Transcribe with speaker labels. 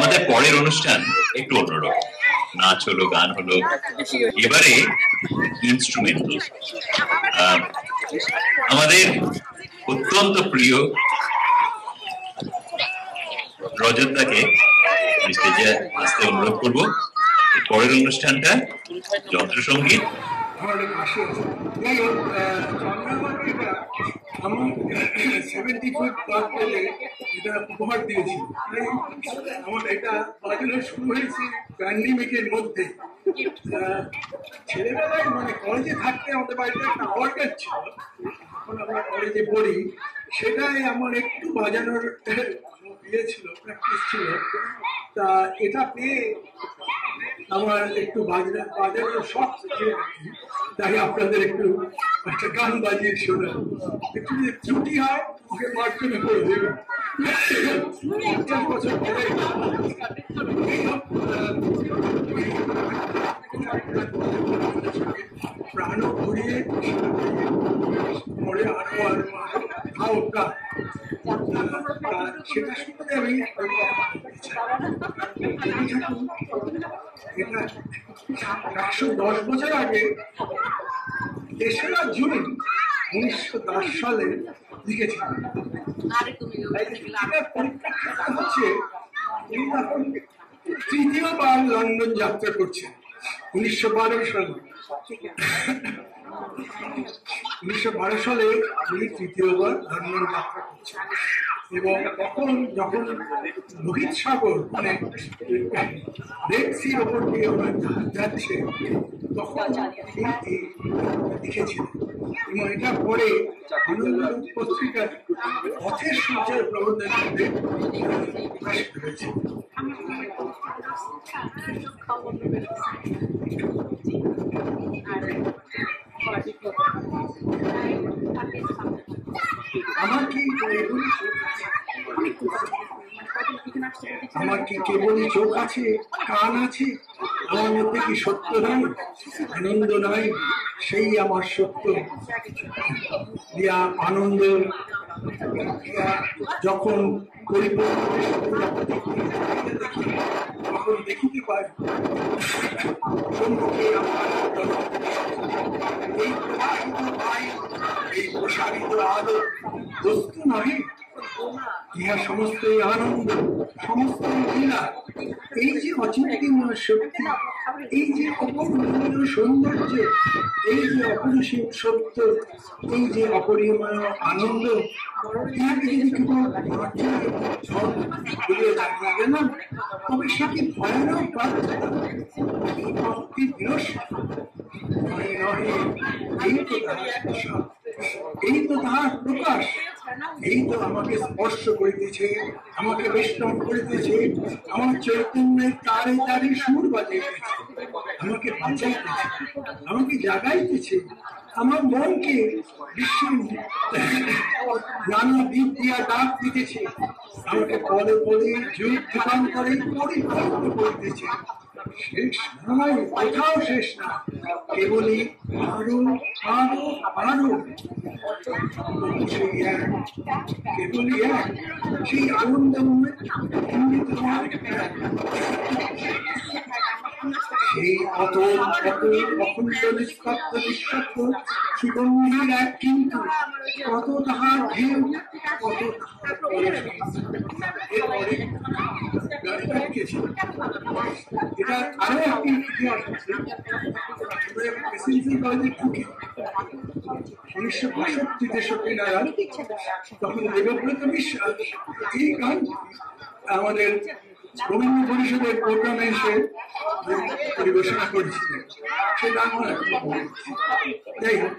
Speaker 1: আমাদের পরের অনুষ্ঠান একটু অন্যরকম, নাচ হলো, গান হলো, এবারে ইনস্ট্রুমেন্টাল। আমাদের অত্যন্ত প্রিয় রজত দাকে স্টেজে আসতে অনুরোধ করবো। পরের অনুষ্ঠানটা যন্ত্রসঙ্গীত।
Speaker 2: আমার 70 ফুট পার পেলে এটা উপহার দিয়েছি। আমার এটা বাজানো শুরু হয়েছে প্যান্ডেমিকের মধ্যে। ছেলেবেলায় মানে কলেজে থাকতে আমাদের বাড়িতে একটা অর্গান ছিল, এখন আমরা কলেজে পড়ি, সেটাই আমার একটু বাজানোর ইয়ে ছিল, প্র্যাকটিস ছিল। তা এটা পেয়ে আমার একটু বাজানোর শখ, তাই আপনাদের একটু একটা গান বাজিয়ে শোনা। একটু যদি ত্রুটি হয় ওকে মার্জনে করে দেবেন। 50 বছর ধরে প্রাণ ঘুরিয়ে পরে আরো আরো হাওকা সেটা শুনতে আমি এটা 110 বছর আগে 3রা জুন 1910 সালে লিখেছিলেন। হচ্ছে এখন 3য়বার লন্ডন যাত্রা করছেন 1912 সালে। 1912 সালে উনি 3য়বার লন্ডন যাত্রা করছেন এবং তখন যখন লোহিত সাগর মানে রেড সির ওপর দিয়ে যাচ্ছে তখন লিখেছিলেন এবং এটা পরে আনন্দ পত্রিকার পথের সূর্যের প্রবন্ধের মধ্যে প্রকাশিত হয়েছে। আমার কি কেবলই চোখ আছে, কান আছে, আমার মধ্যে কি সত্য নাই, আনন্দ নাই, সেই আমার সত্য। দিয়া আনন্দ যখন তখন দেখিতে পাই সম্মুখে আমার এই প্রসারিত আলো বস্তু নহে, ইহা সমস্তই আনন্দ, সমস্ত লীলা। এই যে অচিন্ত্যময় শক্তি, এই যে অপরিমেয় সৌন্দর্য, এই যে অপরিসীম সত্য, এই যে অপরিমেয় আনন্দ, ইহাকে যদি কেবল ঘুরিয়ে দাঁড়িয়ে না, তবে সে কি ভয়ানক বার্তা, ভক্তি বিরস নহে নহে। এই তো তাহার প্রকাশ, এই তো আমাকে স্পর্শ করিতেছে, আমাকে বেষ্টন করিতেছে, আমার চৈতন্যের তারে তারে সুর বাজাইতেছে, আমাকে বাঁচাইতেছে, আমাকে জাগাইতেছে, আমার মনকে বিশ্বের নানা দিক দিয়া ডাক দিতেছে, আমাকে পদে পদে যুগ যুগান্তরে পরিপূর্ণ করিতেছে। শেষ নয়, কোথাও শেষ না, কেবলই আরো আরো আরো। কেবলই এক, সেই আনন্দময় সেই অতল অতল অখণ্ড নিষ্পাত্র নিঃস্বার্থ সুগন্ধির এক, কিন্তু কত তাহার ঢেউ, কত এটা আরো একটি ইতিহাস আছে। 1962-63 নাগাদ তখন দেবব্রত বিশ্বাস এই গান আমাদের রবীন্দ্র পরিষদের প্রোগ্রামে এসে পরিবেশনা করেছিলেন। সে গান যাই হোক,